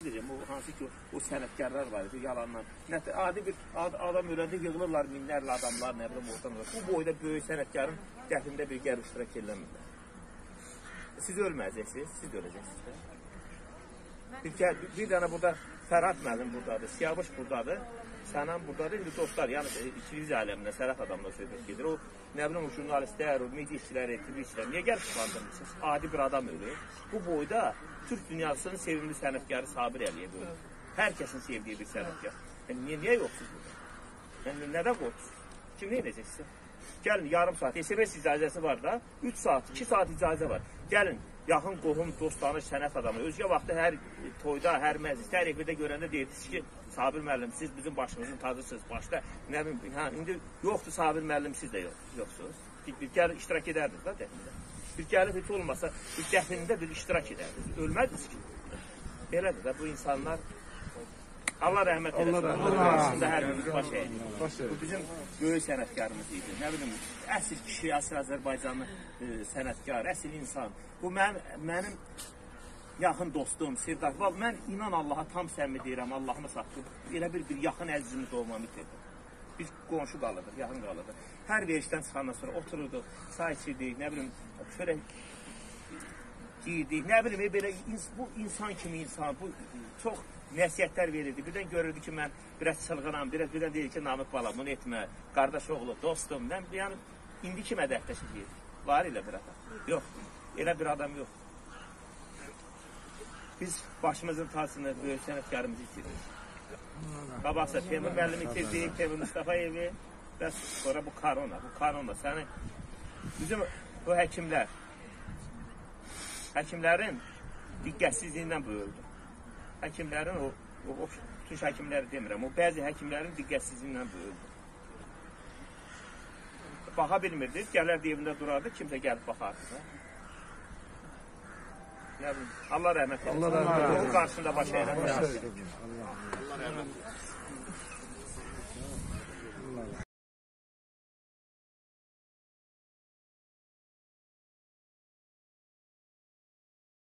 edirəm, o hansı ki, o sənətkarlar var idi, yalanlar. Adi bir adam öləndə yığılırlar, minlərlə adamlar, nə bilim, ortadan olur. Bu boyda böyük sənətkarın dəfində bir gəlib iştirak eləmirlər. Siz ölməyəcəksiniz, siz də öləcəksiniz. Bir dənə burada Fərhad müəllim buradadır, Siyavuş buradadır, Sənan buradadır. İndi dostlar, yəni ikiniz aləmində, sərhət adamla söhbət gedir. O, nə bilim, o jurnalistlər, o media işçiləri, TV işçiləri, niyə gəlib çıxandırmışsınız? Adi bir adam ölür. Bu boyda Türk dünyasının sevimli sənətkarı Sabir Əliyev ölür. Hər kəsin sevdiyi bir sənətkar. Niyə yoxsuz burada? Nədən qorxsunuz? Kim nə edəcəksiniz? Gəlin, yarım saat, SMS icazəsi var da, 3 saat, 2 saat icazə var. Gəlin, yaxın qohum, dost, tanış, sənət adamı. Özgə vaxtda hər toyda, hər məclisdə, hər efirdə görəndə deyirsiniz ki, Sabir müəllim, siz bizim başımızın tacısınız, başda, nə bilim, indi yoxdur Sabir müəllim, siz də yoxsunuz. Bir gəlin, iştirak edərdiniz da dəfnində. Bir gəlin, heç olmasa, bir dəfnində bir iştirak edərdiniz. Ölmədiniz ki. Belədir də, bu insanlar Allah rəhmət eləsin. Qarşısında hər birimiz baş əydik. Bu bizim böyük sənətkarımız idi. Nə bilim, əsl kişi, əsl Azərbaycanlı sənətkar, əsl insan. Bu mənim yaxın dostum, sirdaşım. Mən inan Allaha tam səmimi deyirəm, Allahımı satdım. Elə bir yaxın əzizimiz olmamı itirdim. Biz qonşu qalırdıq, yaxın qalırdıq. Hər verişdən çıxandan sonra otururduq, çay içirdik, nə bilim, çörək giyirdik, nə bilim, belə bu insan kimi insan, bu çox nəsiyyətlər verirdi. Birdən görürdü ki, mən biraz çılğınam, birdən deyir ki, Namıq bala, bunu etmə, qardaş oğlu, dostum. Yəni, indi kim ədəftəşik deyir? Var elə bir adam. Yox, elə bir adam yox. Biz başımızın tacını, böyük sənətkarımızı itirdik. Qabaqsa Temur müəllimi itirdik, Temur Mustafayevi və sonra bu Karona. Səni, bizim bu həkimlərin diqqətsizliyindən böyüldü. Həkimlərin, o tuş həkimləri demirəm, o bəzi həkimlərin diqqətsizliyindən böyüldü. Baxa bilmirdik, gələrdi evində durardı, kimsə gəlib baxardı da. Allah rəhmət eləsin. Allah qarşısında baş əylədir. Allah rəhmət eləsin.